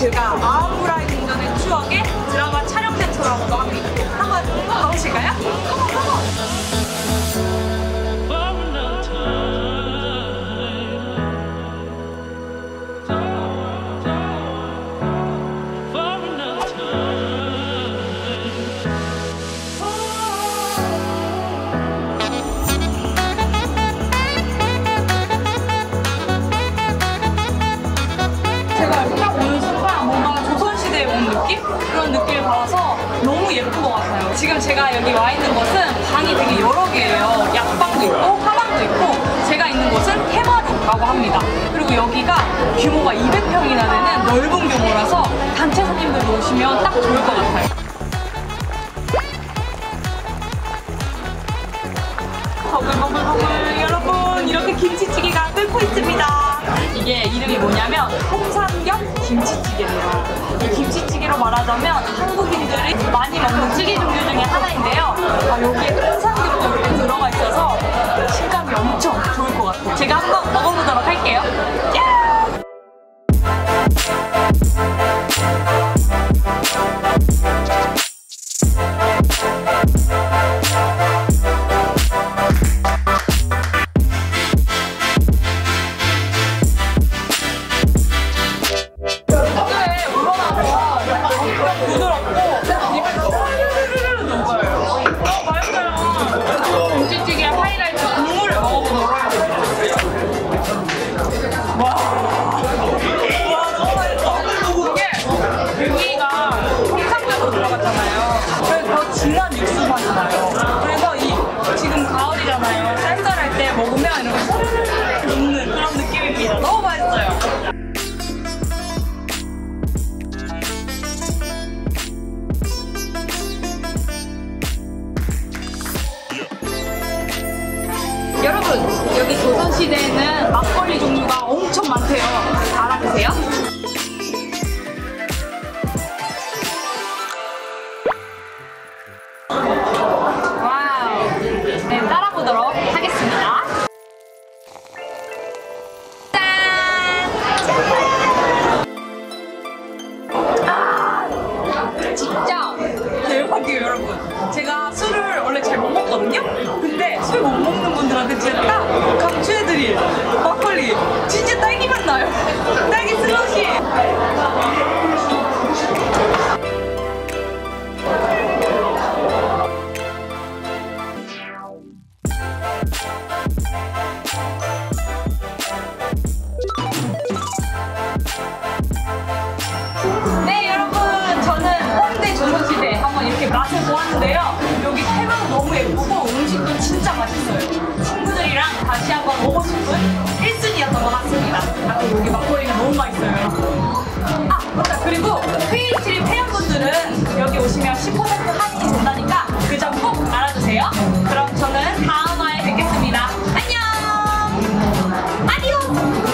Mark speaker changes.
Speaker 1: 제가 아우라의 궁전의 추억의 드라마 촬영 장소라고도 합니다. 한번 가보실까요? 그런 느낌을 받아서 너무 예쁜 것 같아요. 지금 제가 여기 와 있는 곳은 방이 되게 여러 개예요. 약방도 있고 하방도 있고 제가 있는 곳은 테마룸라고 합니다. 그리고 여기가 규모가 200평이나 되는 넓은 규모라서 단체 손님들도 오시면 딱 좋을 것 같아요. 버글버글버글 여러분, 이렇게 김치찌개가 끓고 있습니다. 이게 이름이 뭐냐면 홍삼겹 김치찌개예요. 이 김치찌개로 말하자면 한국인들이 많이 먹는 찌개 종류 중에 하나인데요. 여기에 홍삼겹도 이렇게 들어가 있어서 식감이 엄청 좋을 것 같아요. 제가 한번 먹어보도록 할게요. 진한 육수 맛이 나요. 그래서 지금 가을이잖아요. 쌀쌀할 때 먹으면 이렇게 소르르 녹는 그런 느낌입니다. 너무 맛있어요. 여러분, 여기 조선시대에는 막걸리 종류가 엄청 많대요. 알아보세요? 따라보도록 하겠습니다. 짠! 진짜 대박이에요, 여러분. 제가 술을 원래 잘 못 먹거든요? 근데 술 못 먹는 분들한테 진짜 딱 강추해드릴 막걸리. 진짜 딸기 맛 나요. 딸기 슬러시. 네, 여러분, 저는 홍대 조선시대 한번 이렇게 맛을 보았는데요. 여기 테마도 너무 예쁘고 음식도 진짜 맛있어요. 친구들이랑 다시 한번 오고 싶은 1순위였던 것 같습니다. 여기 막걸리가 너무 맛있어요. 맞다. 그리고 K7 회원분들은 여기 오시면 10% 할인이 된다니까 그 점 꼭 알아주세요. 그럼 저는 다음 화에 뵙겠습니다. 안녕! 아디오스!